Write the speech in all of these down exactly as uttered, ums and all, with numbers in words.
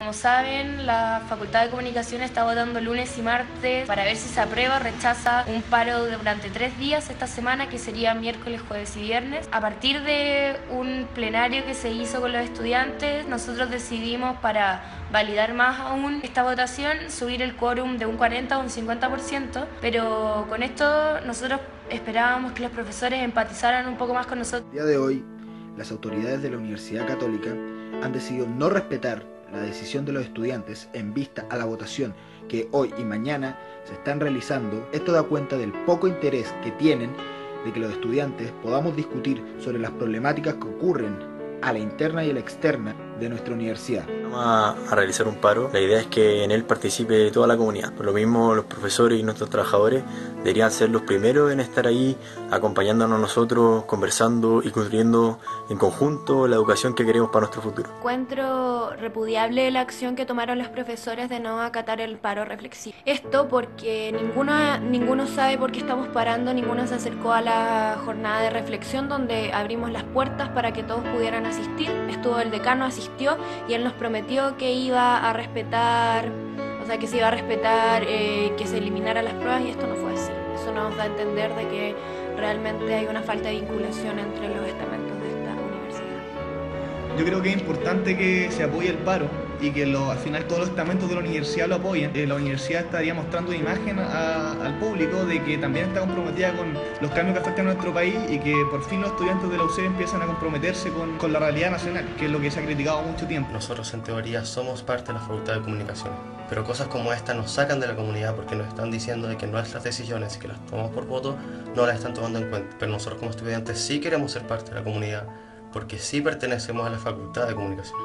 Como saben, la Facultad de Comunicación está votando lunes y martes para ver si se aprueba o rechaza un paro durante tres días esta semana, que sería miércoles, jueves y viernes. A partir de un plenario que se hizo con los estudiantes, nosotros decidimos, para validar más aún esta votación, subir el quórum de un cuarenta a un cincuenta por ciento, pero con esto nosotros esperábamos que los profesores empatizaran un poco más con nosotros. El día de hoy, las autoridades de la Universidad Católica han decidido no respetar la decisión de los estudiantes en vista a la votación que hoy y mañana se están realizando. Esto da cuenta del poco interés que tienen de que los estudiantes podamos discutir sobre las problemáticas que ocurren a la interna y a la externa de nuestra universidad. Vamos a, a realizar un paro. La idea es que en él participe toda la comunidad. Por lo mismo, los profesores y nuestros trabajadores deberían ser los primeros en estar ahí, acompañándonos nosotros, conversando y construyendo en conjunto la educación que queremos para nuestro futuro. Encuentro repudiable la acción que tomaron los profesores de no acatar el paro reflexivo. Esto porque ninguno, ninguno sabe por qué estamos parando, ninguno se acercó a la jornada de reflexión donde abrimos las puertas para que todos pudieran asistir. Estuvo el decano, asistió y él nos prometió que iba a respetar, o sea que se iba a respetar eh, que se eliminaran las pruebas, y esto no fue así. Eso nos da a entender de que realmente hay una falta de vinculación entre los estamentos de esta universidad. Yo creo que es importante que se apoye el paro y que lo, al final todos los estamentos de la universidad lo apoyen. Eh, la universidad estaría mostrando una imagen a, al público de que también está comprometida con los cambios que afectan a nuestro país y que por fin los estudiantes de la U C empiezan a comprometerse con, con la realidad nacional, que es lo que se ha criticado mucho tiempo. Nosotros en teoría somos parte de la Facultad de Comunicación, pero cosas como esta nos sacan de la comunidad porque nos están diciendo de que nuestras decisiones, que las tomamos por voto, no las están tomando en cuenta. Pero nosotros como estudiantes sí queremos ser parte de la comunidad porque sí pertenecemos a la Facultad de Comunicación.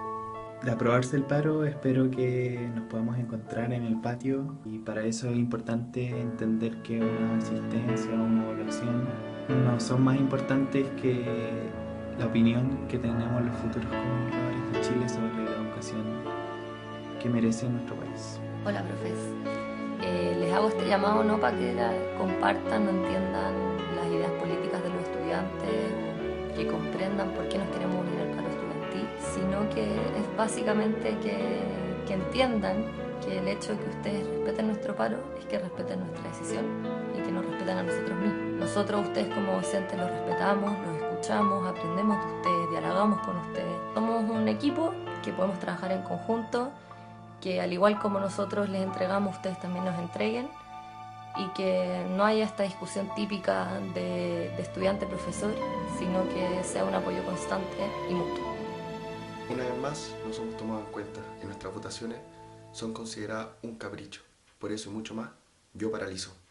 De aprobarse el paro, espero que nos podamos encontrar en el patio, y para eso es importante entender que una asistencia o una evaluación no son más importantes que la opinión que tenemos los futuros comunicadores de Chile sobre la educación que merece nuestro país. Hola, profes. Eh, les hago este llamado no para que la compartan, no entiendan las ideas políticas de los estudiantes, que comprendan por qué nos queremos unir al paro estudiantil, sino que es básicamente que, que entiendan que el hecho de que ustedes respeten nuestro paro es que respeten nuestra decisión y que nos respeten a nosotros mismos. Nosotros, ustedes como docentes, los respetamos, los escuchamos, aprendemos de ustedes, dialogamos con ustedes. Somos un equipo que podemos trabajar en conjunto, que al igual como nosotros les entregamos, ustedes también nos entreguen, y que no haya esta discusión típica de, de estudiante-profesor, sino que sea un apoyo constante y mutuo. Una vez más, no somos tomados en cuenta y nuestras votaciones son consideradas un capricho. Por eso y mucho más, yo paralizo.